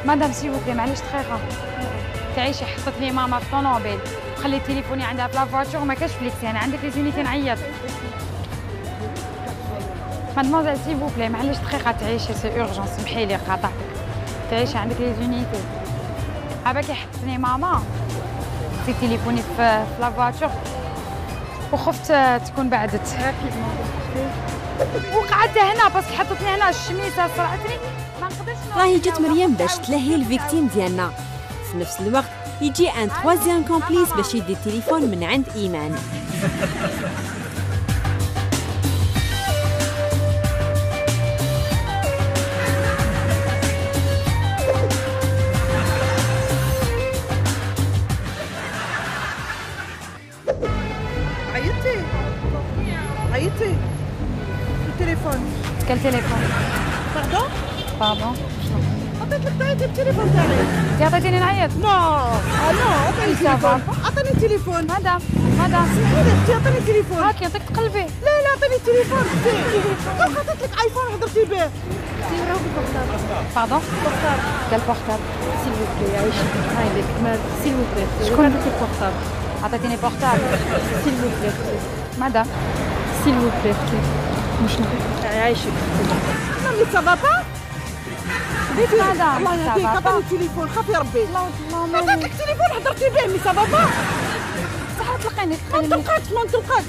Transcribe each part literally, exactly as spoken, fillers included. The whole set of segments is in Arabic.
مدام سي بوكلي معليش دقيقه تعيشي حطت لي ماما في طونوبيل وخليت تليفوني عندها في لافواتور وما كاش فليكسي انا عندك لي زونيتي نعيط مادموزيل سي بوكلي معليش دقيقه تعيشي سي اورجون سمحي لي قاطعتك تعيشي عندك لي زونيتي عباكي حطتني ماما في تليفوني في لافواتور وخفت تكون بعدت وقعدت هنا بس حطتني هنا الشميسه صرعتني ما نقدرش. راهي جات مريم باش تلهي الفيكتيم ديالنا في نفس الوقت يجي ان تروازيام كومبليس باش يدي التليفون من عند ايمان. عيطتي عيطتي التليفون كل تليفون باردون باردون عطيت لك تعيطي بالتليفون تاعي انت عطيتيني نعيط نو اه نو عطيني التليفون عطيني التليفون مدام مدام سمحيلي اختي عطيني التليفون هاكي نعطيك تقلبي لا لا عطيني التليفون اختي عطيت لك ايفون هضرتي به باردون بورتابل قال بورتابل سيل فو بلي عيشي هاي لك مال سيل فو بلي شكون عطيتك بورتابل عطيتيني بورتابل سيل فو بلي مدام سيل فو بلي مشنو عايشك مامي سافا با بيتي مدام الله يهديك عطيني التليفون خافي ربي الله الله عطيت لك التليفون هضرتي به مي سافا با صح تلقيني ما نطلقاتش ما نطلقاتش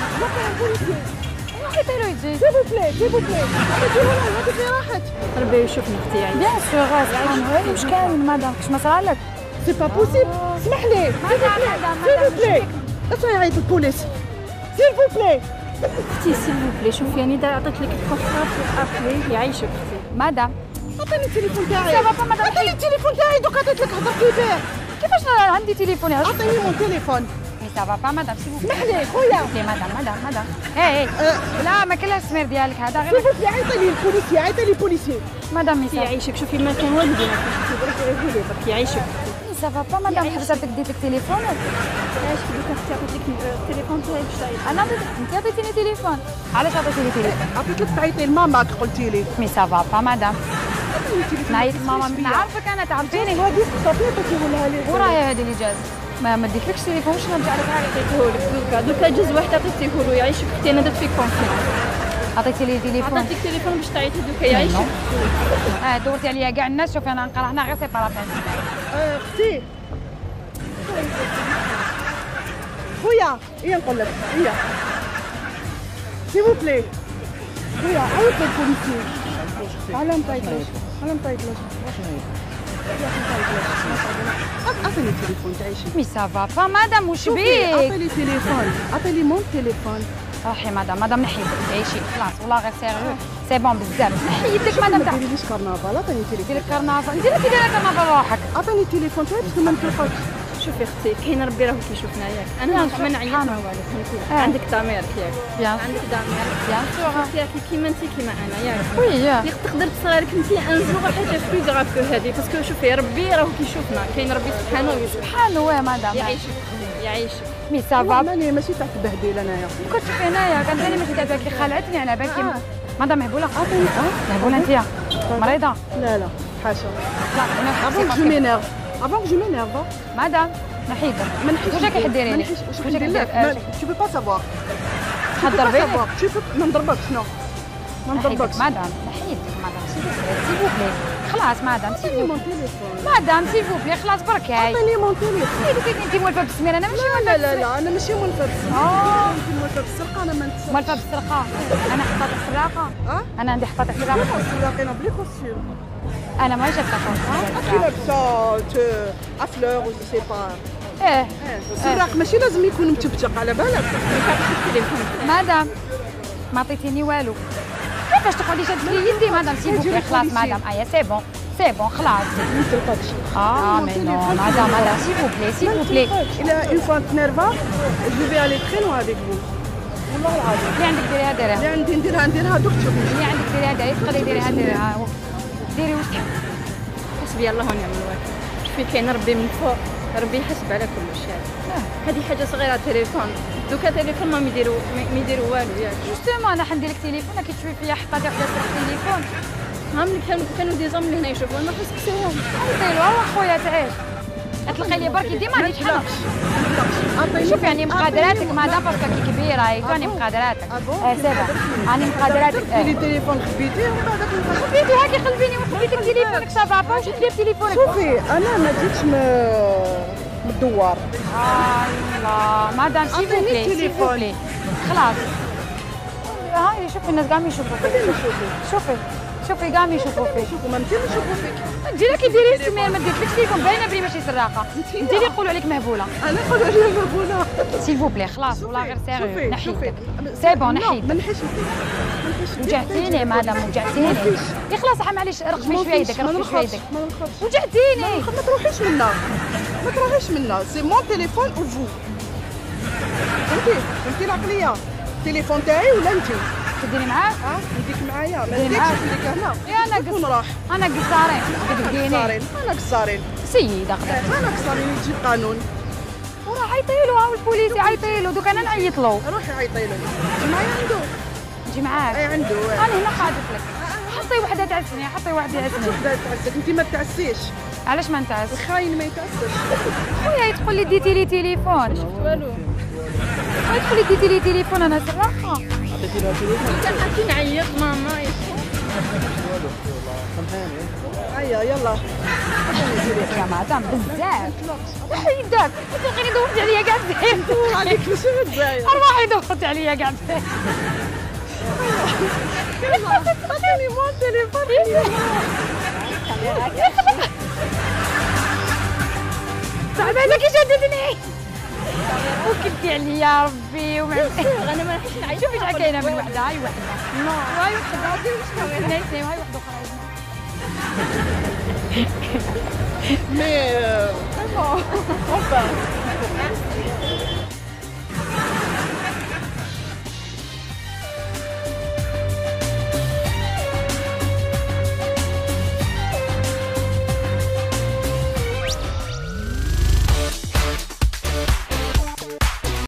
حيت له يجي سي بو بلي سي بو بلي عطيتي ولا هذيك اللي راحت ربي يشوفني اختي عايشة بيان سور سبحان واش كاين مدام كاش ما صرالك سي با بوسيبل اسمح لي سي بو بلي اسمعي عيط البوليس سيل فو بلي اختي سيل فو بلي شوفي يعني دا عطيت لك البورتابل ابلي يعيشك اختي مدام عطيني التليفون تاعي سافا با مدام عطيني التليفون تاعي دوك عطيت لك هضرتي به كيفاش عندي تليفوني عطيني مون تليفون مي سافا با مدام سي بوكلي اسمح لي خويا اوكي مدام مدام مدام اي اي لا ما كاينلاش السمير ديالك هذا غير سيل فو بلي عيطي لي البوليسي عيطي لي بوليسي مدام مي اختي سافا يعيشك شوفي ما كان والو بيناتنا اختي برك غير لي برك يعيشك مي سافا با مدام حبستك ديتك تليفونك عايشك دوك اختي عطيت لك التليفون تاعي باش تعيطي انا عطيتك انت عطيتيني تليفون علاش عطيتيني تليفون عطيت لك تعيطي لماماك قلتي لي مي سافا با مدام نعيط ماما نعرفك انا تعرفيني هذيك صافي عطيتيها لي وراهي هذه اللي جاز ما ما ديتلكش تليفون شنو نرجع لك هاي عطيتهولك دوكا دوكا جوج واحد عطيتيه له يعيشك اختي انا درت فيك كونفيونس عطيتي لي تليفون عطيتك تليفون باش تعيطي دوكا يعيشك اه دورتي عليا كاع الناس شوفي انا نقرا هنا غير سيباراتيون اختي خويا هي نقول لك هي سي بو بلي خويا عيط للبوليسي على نطيطلوش على نطيطلوش عطيني التليفون تعيشي مي سافا با مدام واش شوفي بيك عطيني تليفون عطيني مون تليفون روحي مدام مدام نحي يدك تعيشي خلاص والله غير سيريو سي بون بزاف نحي يدك مدام ما تاع ديريليش كرنفال عطيني تليفون ديري كرنفال انت اللي كديري كرنفال روحك عطيني التليفون تاعي باش ما نطلقكش شوفي اختي كاين ربي راه كيشوفنا ياك انا ما نعيط ما والو فهمتي عندك ضميرك ياك بيان عندك ضمير بيان سور ياك كيما انت كيما انا ياك وي يا تقدر تصغرك انت ان جور حاجه بلو غراف كو هذه باسكو شوفي ربي راه كيشوفنا كاين ربي سبحانه ويشوف سبحان الله مدام يعيشك يعيشك مي سافا ماني ماشي تاع تبهدل انايا كنت شوفي هنايا كانت ثاني ماشي تاعك اللي خلعتني على بالك آه. مدام مهبوله عطيني اه مهبوله انت مريضه لا لا حاشا لا افون جو مينيرف افون جو مينيرف مدام نحيدك ما نحيش واش راكي حديري لي واش واش راكي ندير لك حدير tu peux pas savoir حضربي لي tu peux ما نضربكش شنو ما نحيدك نضربكش مدام نحيدك مدام سي بو بلي خلاص مدام سي عطيني بو مون تليفون مدام سي بو بلي خلاص بركاي عطيني مون تليفون حيدك انت موالفه بالسمير انا ماشي لا لا لا انا ماشي مولفه بالسرقه اه انت مولفه بالسرقه انا ما نتسرقش موالفه بالسرقه انا حطات السراقه اه انا عندي حطات السراقه السراقين بلي كوستيم انا ما جبت كي لابسه افلور و سي با ايه السراق ماشي لازم يكون متبتق على بالك مدام ما عطيتيني والو كيفاش تقعدي شادت لي يدي مدام سي بوكلي خلاص مدام ايا سي بون سي بون خلاص ما نطلقكش اه مي نو مدام مدام سي بوكلي سي بوكلي الى اون فوا تنرفا جو في الي تري لوان افيك فو والله العظيم اللي عندك ديريها ديريها اللي عندي نديرها نديرها دوك تشوفي اللي عندك ديريها ديريها تقدري ديريها ديريها ديري واش تحبي حسبي الله ونعم الوكيل شوفي كاين ربي من فوق ربي يحسب على كل شيء هذه حاجه صغيره تليفون دوكا تليفون ما يديروا ما يديروا والو ياك جوستومون انا حندير لك تليفون كي تشوفي فيا حطاتي وحده تسرق تليفون ها ملي كانوا كانوا دي زام اللي هنا يشوفونا خاصك تسيوهم. عيطي له والله خويا تعيش. تلقي لي برك ديما ما نتحركش. شوف يعني مقادراتك مادام باسكو كي كبيره هاي راني مقادراتك. اه سيبا راني مقادراتك. لي تليفون خبيتيه ومن بعد خبيتي هاكي خلبيني وخبيتك تليفونك سافا با وجيت لي بتليفونك. شوفي انا ما جيتش من الدوار. آه الله مادام سي فوبلي سي فوبلي خلاص. هاي شوفي الناس قاعدين يشوفوا فيك. شوفي شوفي قاعدين يشوفوا فيك. شوفوا ما انتي نشوفوا فيك. انت لك ديري السمير ما ديرتلكش تليفون باينه بلي ماشي سراقه. انت اللي يقولوا عليك مهبوله. انا نقولوا عليا مهبوله. سي فوبلي خلاص والله غير سيريو شوفي نحيتك. سي بون نحيتك. ما نحيش وجعتيني مادام وجعتيني. يا خلاص معليش رقمي شويه يدك رقمي شويه يدك. ما نخافش. وجعتيني. ما تروحيش منا ما تروحيش منا سي مون تليفون او فو. فهمتي فهمتي العقليه. التليفون تاعي ولا انت؟ تديني معاك؟ اه نديك معايا ما تديني نديكش معاك؟ نديك هنا. يا انا التليفون قص راح. انا قصارين تدقيني. قصارين انا قصارين. سيده قدر. انا قصارين تجيب قانون. وراه عيطي له هاو البوليس يعيطي له دوك انا نعيط له. روحي عيطي له. جي معايا عنده. نجي معاك. اي عنده. انا هنا قاعدت لك. حطي وحده تعسني حطي وحده تعسني. وحده تعسك انت ما تعسيش. علاش ما نتعس؟ الخاين ما يتعسش. خويا تقول لي ديتي لي تليفون. شفت والو. تقول لي ديتي لي تليفون انا سراقه. كان حتى نعيط ماما هيا يلا. يا مدام بزاف. وحي يدك تلقيني دورتي عليا كاع زين. عليك ماشي متزايد. ارواحي دورتي عليا كاع زين. عطيني مو التليفون. تعبانه كي شدتني. وكلتي عليا يا ربي ومعمتي. انا ما نحبش نعيط. شوفي شحال كاينه من وحده هاي وحده. هاي وحده هاي وحده هاي وحده اخرى. Mais euh, vraiment, enfin.